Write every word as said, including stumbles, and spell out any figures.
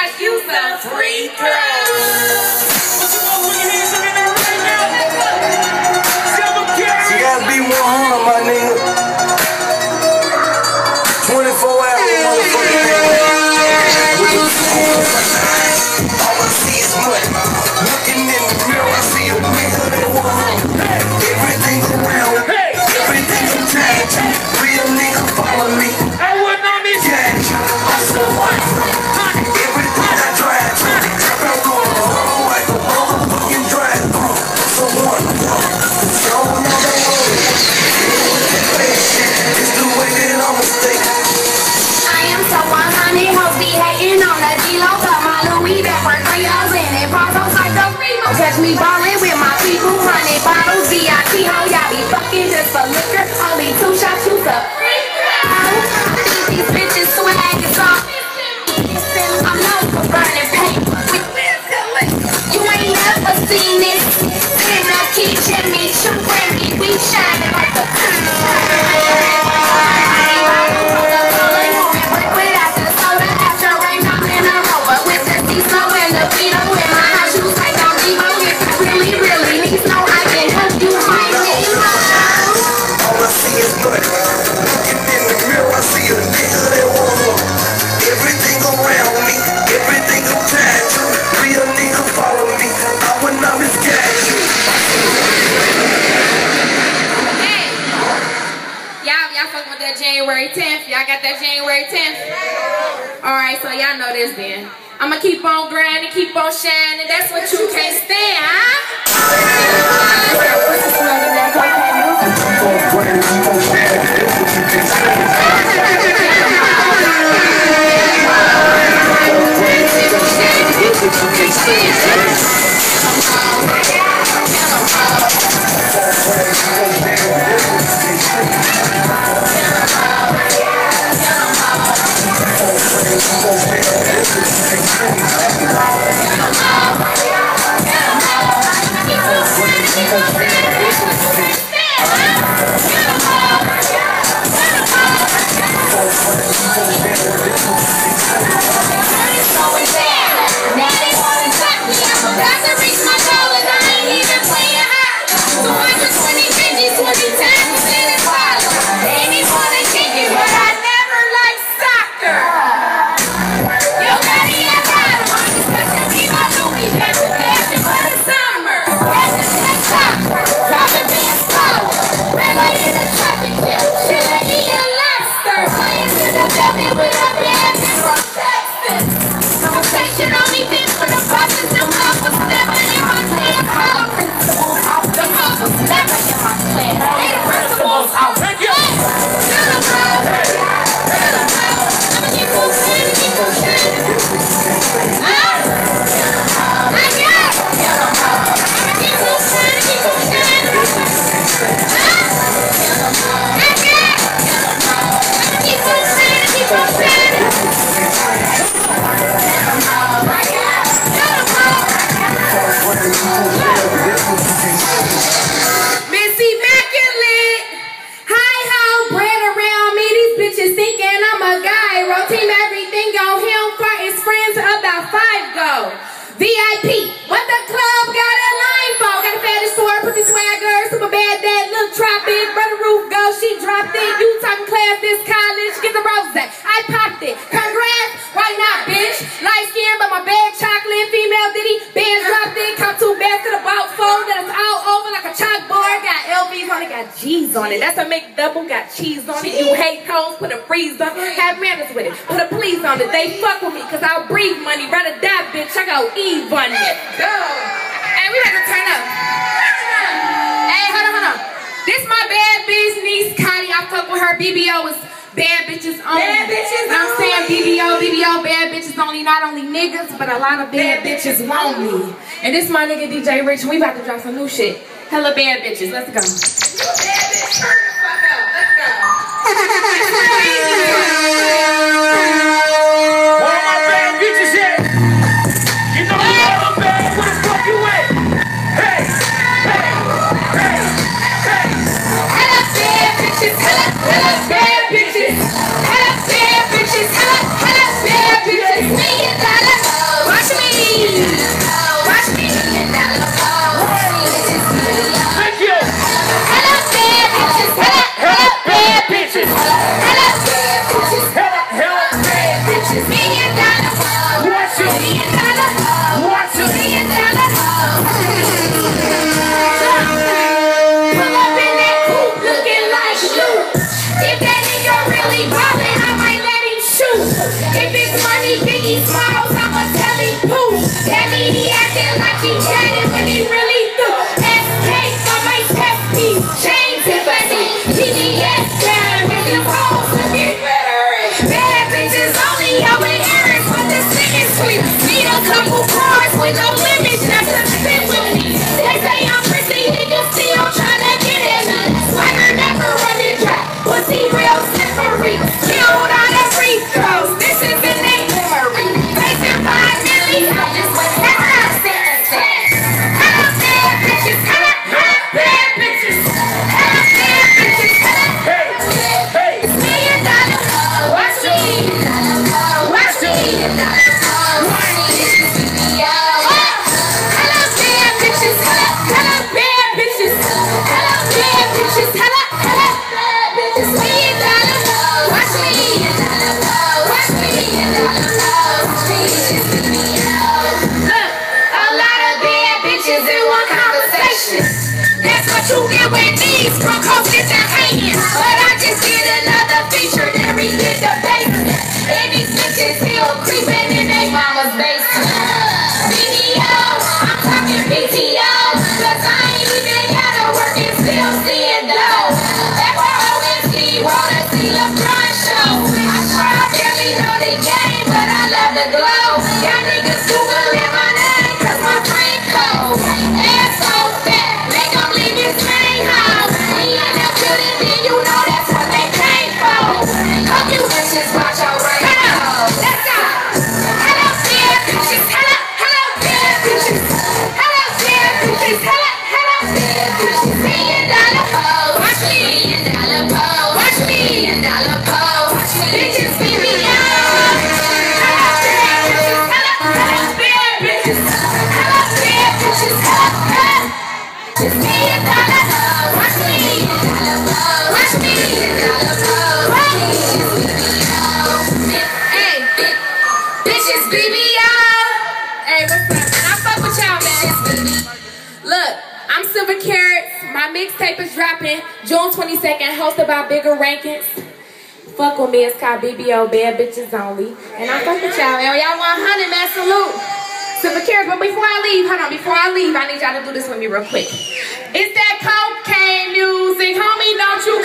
shots, you some free throws. She gotta be one hundred, my nigga. twenty-four hours, motherfucking nigga. All I see is money. Looking in the mirror, I see a nigga that want everything around. Everything I'm trying to. Real nigga follow me. I wouldn't on this cash. I'm so white. Everything I drive to. I'm going home like a motherfucking drive through. So one. So another one. It's the way that I'ma stay. I am so one hundred, hoes be hating on the D-Lo, but my Louis back for three hours in it. Pause like the Remo. Catch me ballin' with my people, hundred bottles, V I P ho, y'all be fucking just for liquor. Only two shots, you the free throw. These bitches swag is off. I'm known for burning paper with you ain't never seen this. In the kitchen, me, you Brandy, we shining like the January tenth. Y'all got that January tenth? Alright, so y'all know this then. I'ma keep on grinding, keep on shining. That's what you can't stand, huh? V I P, what the club got a line for? Got a fetish for, pussy swagger, super bad that look drop it, brother roof go, she dropped it. You talking class, this college, get the rose at. I popped it. Congrats, why not, bitch? Light skin, but my bag chocolate, female Diddy, bands dropped it, come two bags to the boat fold, that it's all over like a chalkboard. Got L Vs on it, got G's on it. That's a McDouble, got cheese on it. You hate hoes, put a freeze on it. Have manners with it, put a please on it. They fuck with me, cause I'll breathe money. Rather die, bitch, I go Eve on it. Go. Hey, we about to turn up. Hey, hold on, hold on. This my bad bitch niece, Connie. I fuck with her. B B O is bad bitches only. Bad bitches only. I'm saying B B O, B B O, bad bitches only. Not only niggas, but a lot of bad, bad bitches want me. And this my nigga D J Rich. We about to drop some new shit. Hella bad bitches. Let's go. Bad bitch, turn the fuck up. Let's go. Where my bad bitches at? You know all the bad. Where the fuck you at? Hey, hey, hey, hey. Hella bad bitches, hella, hella bad bitches, hella bad bitches, hella, hella bad bitches. Million dollar June twenty-second, hosted by Bigger Rankings. Fuck with me, it's called B B O, Bad Bitches Only. And I fuck with y'all. Y'all want one hundred, man, salute. Silver Carrots, but before I leave, hold on, before I leave, I need y'all to do this with me real quick. It's that cocaine music, homie, don't you